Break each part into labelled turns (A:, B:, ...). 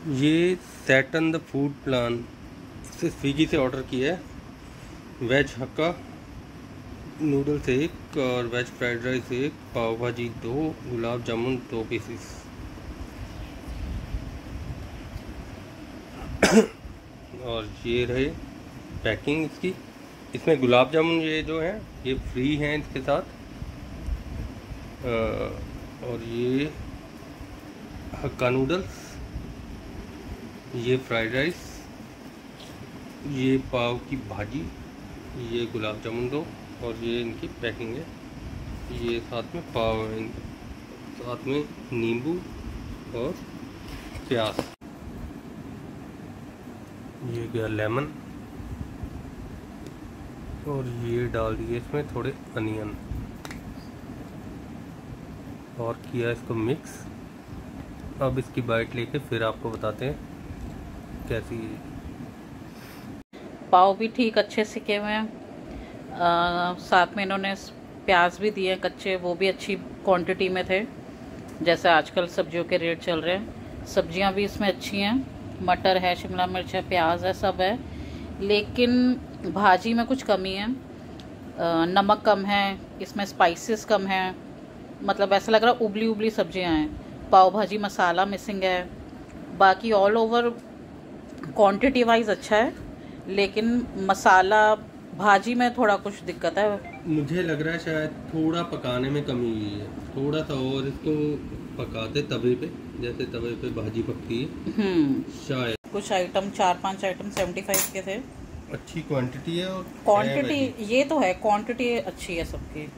A: ये Saturn the food plan से Swiggy से ऑर्डर किया है। वेज हक्का नूडल्स 1 और वेज फ्राइड राइस 1, पाव भाजी 2, गुलाब जामुन 2 पीसेस। और ये रहे पैकिंग इसकी। इसमें गुलाब जामुन ये जो है ये फ्री हैं इसके साथ। और ये हक्का नूडल्स, ये फ्राइड राइस, ये पाव की भाजी, ये गुलाब जामुन 2 और ये इनकी पैकिंग है। ये साथ में पाव है, साथ में नींबू और प्याज। ये गया लेमन और ये डाल दिए इसमें थोड़े अनियन और किया इसको मिक्स। अब इसकी बाइट लेके फिर आपको बताते हैं कैसी है।
B: पाव भी ठीक अच्छे सिके हुए हैं, साथ में इन्होंने प्याज भी दिए कच्चे, वो भी अच्छी क्वांटिटी में थे जैसे आजकल सब्जियों के रेट चल रहे हैं। सब्जियां भी इसमें अच्छी हैं, मटर है, शिमला मिर्च है, प्याज है, सब है। लेकिन भाजी में कुछ कमी है, नमक कम है, इसमें स्पाइसेस कम है, मतलब ऐसा लग रहा उबली उबली सब्जियां हैं। पाव भाजी मसाला मिसिंग है। बाकी ऑल ओवर क्वांटिटी वाइज अच्छा है, लेकिन मसाला भाजी में थोड़ा कुछ दिक्कत है।
A: मुझे लग रहा है शायद थोड़ा पकाने में कमी हुई है, थोड़ा सा और इसको पकाते तवे पे, जैसे तवे पे भाजी पकती है शायद।
B: कुछ आइटम 4-5 आइटम 75 के थे।
A: अच्छी क्वांटिटी है और
B: क्वांटिटी ये तो है, क्वांटिटी अच्छी है सबकी।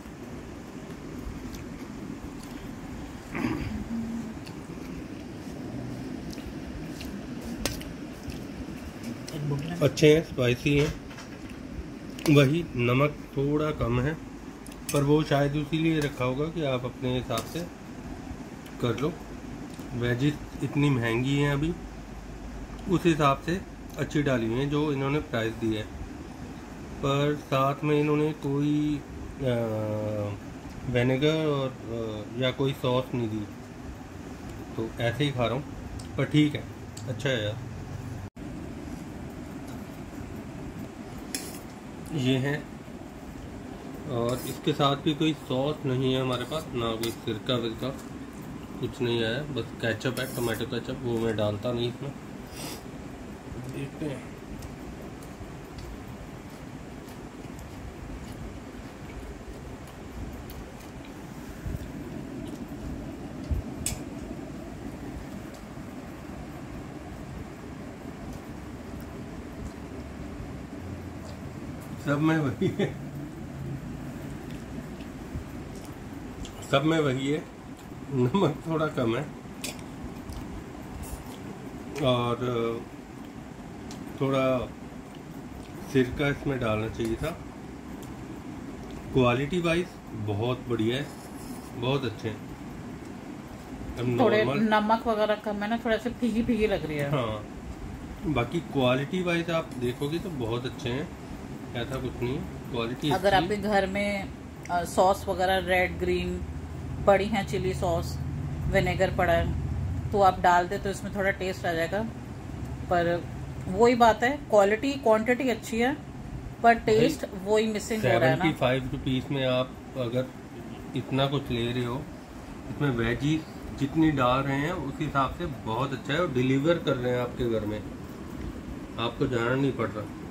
A: अच्छे हैं, स्पाइसी हैं। वही नमक थोड़ा कम है, पर वो शायद इसीलिए रखा होगा कि आप अपने हिसाब से कर लो। वेजिस इतनी महंगी हैं अभी, उस हिसाब से अच्छी डाली हुई हैं जो इन्होंने प्राइस दी है। पर साथ में इन्होंने कोई विनेगर और या कोई सॉस नहीं दी, तो ऐसे ही खा रहा हूँ। पर ठीक है, अच्छा है यार। ये है, और इसके साथ भी कोई सॉस नहीं है हमारे पास, ना कोई सिरका विरका कुछ नहीं आया, बस केचप है, टमाटो केचप, वो मैं डालता नहीं इसमें। देखते हैं। सब में वही है, सब में वही है, नमक थोड़ा कम है और थोड़ा सिरका इसमें डालना चाहिए था। क्वालिटी वाइज बहुत बढ़िया है, बहुत अच्छे हैं।
B: थोड़े नमक वगैरह कम है ना, थोड़ा सा फीकी फीकी लग रही है।
A: हाँ, बाकी क्वालिटी वाइज आप देखोगे तो बहुत अच्छे हैं, ऐसा कुछ नहीं है। क्वालिटी
B: अगर आपके घर में सॉस वगैरह रेड ग्रीन पड़ी हैं, चिली सॉस, विनेगर पड़ा है, तो आप डाल दे तो इसमें थोड़ा टेस्ट आ जाएगा। पर वही बात है, क्वालिटी क्वांटिटी अच्छी है पर टेस्ट वही मिसिंग हो रहा है ना।
A: 75 रुपीज में आप अगर इतना कुछ ले रहे हो, इसमें वेजी जितनी डाल रहे हैं उस हिसाब से बहुत अच्छा है, और डिलीवर कर रहे हैं आपके घर में, आपको जाना नहीं पड़ रहा।